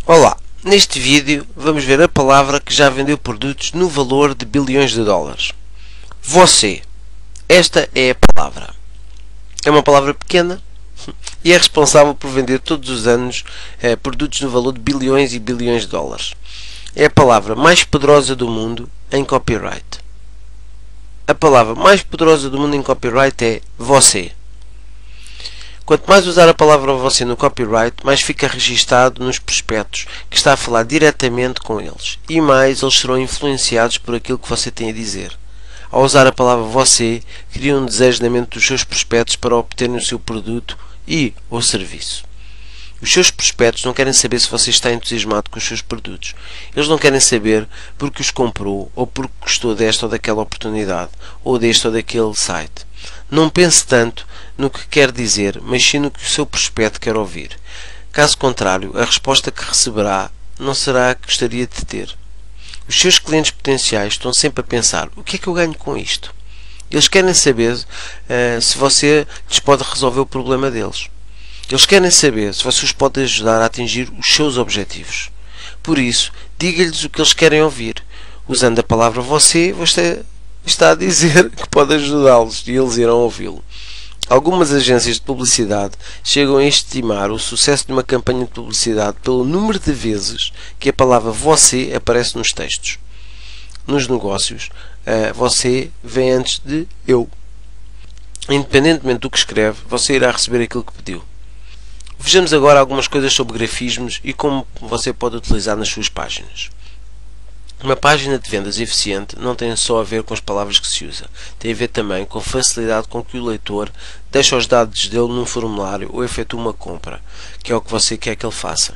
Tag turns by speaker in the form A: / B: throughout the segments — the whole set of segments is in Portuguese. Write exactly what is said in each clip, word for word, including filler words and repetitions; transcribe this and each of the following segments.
A: Olá, neste vídeo vamos ver a palavra que já vendeu produtos no valor de bilhões de dólares. Você. Esta é a palavra. É uma palavra pequena e é responsável por vender todos os anos eh, produtos no valor de bilhões e bilhões de dólares. É a palavra mais poderosa do mundo em copyright. A palavra mais poderosa do mundo em copyright é você. Quanto mais usar a palavra você no copyright, mais fica registado nos prospectos que está a falar diretamente com eles, e mais eles serão influenciados por aquilo que você tem a dizer. Ao usar a palavra você, cria um desejo na mente dos seus prospectos para obterem o seu produto e ou serviço. Os seus prospectos não querem saber se você está entusiasmado com os seus produtos. Eles não querem saber porque os comprou ou porque gostou desta ou daquela oportunidade ou deste ou daquele site. Não pense tanto no que quer dizer, mas sim no que o seu prospecto quer ouvir. Caso contrário, a resposta que receberá não será a que gostaria de ter. Os seus clientes potenciais estão sempre a pensar: o que é que eu ganho com isto? Eles querem saber uh, se você lhes pode resolver o problema deles. Eles querem saber se você os pode ajudar a atingir os seus objetivos. Por isso, diga-lhes o que eles querem ouvir. Usando a palavra você, você está a dizer que pode ajudá-los e eles irão ouvi-lo. Algumas agências de publicidade chegam a estimar o sucesso de uma campanha de publicidade pelo número de vezes que a palavra você aparece nos textos. Nos negócios, você vem antes de eu. Independentemente do que escreve, você irá receber aquilo que pediu. Vejamos agora algumas coisas sobre grafismos e como você pode utilizar nas suas páginas. Uma página de vendas eficiente não tem só a ver com as palavras que se usa, tem a ver também com a facilidade com que o leitor deixa os dados dele num formulário ou efetua uma compra, que é o que você quer que ele faça.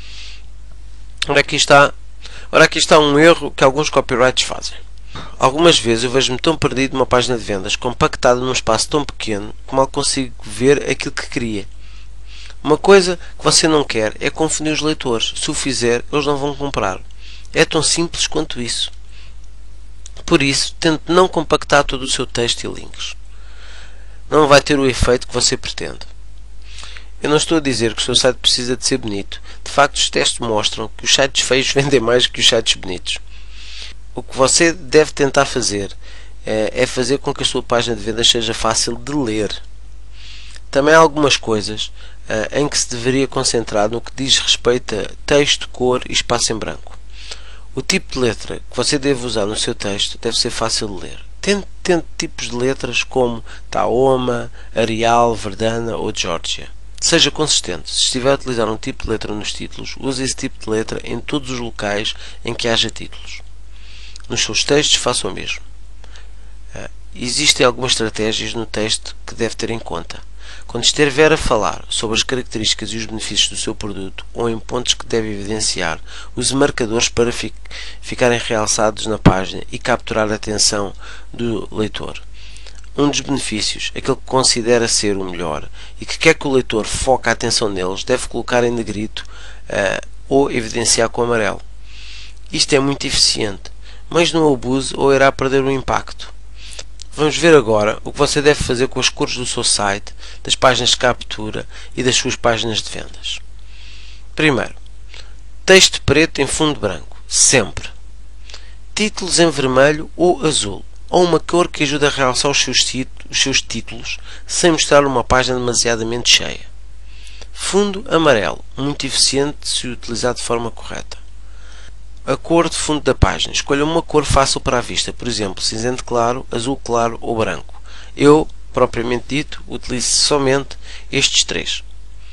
A: Ora, aqui está, ora, aqui está um erro que alguns copyrights fazem. Algumas vezes eu vejo-me tão perdido numa página de vendas, compactada num espaço tão pequeno, que mal consigo ver aquilo que queria. Uma coisa que você não quer é confundir os leitores. Se o fizer, eles não vão comprar. É tão simples quanto isso. Por isso, tente não compactar todo o seu texto e links. Não vai ter o efeito que você pretende. Eu não estou a dizer que o seu site precisa de ser bonito. De facto, os testes mostram que os sites feios vendem mais que os sites bonitos. O que você deve tentar fazer é, é fazer com que a sua página de vendas seja fácil de ler. Também há algumas coisas uh, em que se deveria concentrar no que diz respeito a texto, cor e espaço em branco. O tipo de letra que você deve usar no seu texto deve ser fácil de ler. Tente, tente tipos de letras como Tahoma, Arial, Verdana ou Georgia. Seja consistente. Se estiver a utilizar um tipo de letra nos títulos, use esse tipo de letra em todos os locais em que haja títulos. Nos seus textos, faça o mesmo. Uh, existem algumas estratégias no texto que deve ter em conta. Quando estiver a falar sobre as características e os benefícios do seu produto ou em pontos que deve evidenciar, use marcadores para fi ficarem realçados na página e capturar a atenção do leitor. Um dos benefícios, aquele que considera ser o melhor e que quer que o leitor foque a atenção neles, deve colocar em negrito uh, ou evidenciar com amarelo. Isto é muito eficiente, mas não abuse ou irá perder o impacto. Vamos ver agora o que você deve fazer com as cores do seu site, das páginas de captura e das suas páginas de vendas. Primeiro, texto preto em fundo branco, sempre. Títulos em vermelho ou azul, ou uma cor que ajude a realçar os seus, os seus títulos sem mostrar uma página demasiadamente cheia. Fundo amarelo, muito eficiente se utilizado de forma correta. A cor de fundo da página. Escolha uma cor fácil para a vista, por exemplo, cinzento claro, azul claro ou branco. Eu, propriamente dito, utilizo somente estes três.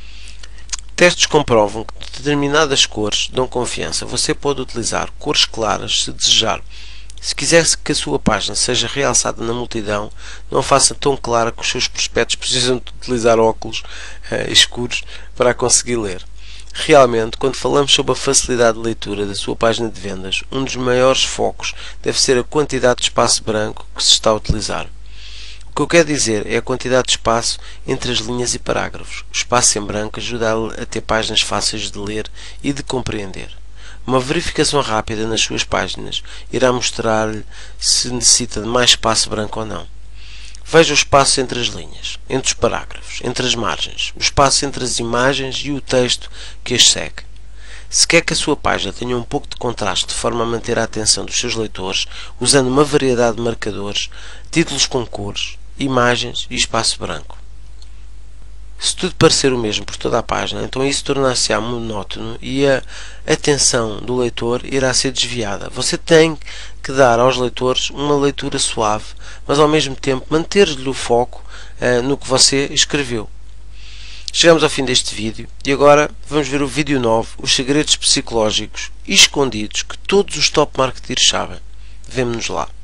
A: Testes comprovam que determinadas cores dão confiança. Você pode utilizar cores claras se desejar. Se quiser que a sua página seja realçada na multidão, não a faça tão clara que os seus prospectos precisam de utilizar óculos uh, escuros para a conseguir ler. Realmente, quando falamos sobre a facilidade de leitura da sua página de vendas, um dos maiores focos deve ser a quantidade de espaço branco que se está a utilizar. O que eu quero dizer é a quantidade de espaço entre as linhas e parágrafos. O espaço em branco ajuda a ter páginas fáceis de ler e de compreender. Uma verificação rápida nas suas páginas irá mostrar-lhe se necessita de mais espaço branco ou não. Veja o espaço entre as linhas, entre os parágrafos, entre as margens, o espaço entre as imagens e o texto que as segue. Se quer que a sua página tenha um pouco de contraste de forma a manter a atenção dos seus leitores, usando uma variedade de marcadores, títulos com cores, imagens e espaço branco. Se tudo parecer o mesmo por toda a página, então isso tornar-se-á monótono e a atenção do leitor irá ser desviada. Você tem que dar aos leitores uma leitura suave, mas ao mesmo tempo manter-lhe o foco uh, no que você escreveu. Chegamos ao fim deste vídeo e agora vamos ver o vídeo nove, os segredos psicológicos e escondidos que todos os top marketeers sabem. Vemo-nos lá.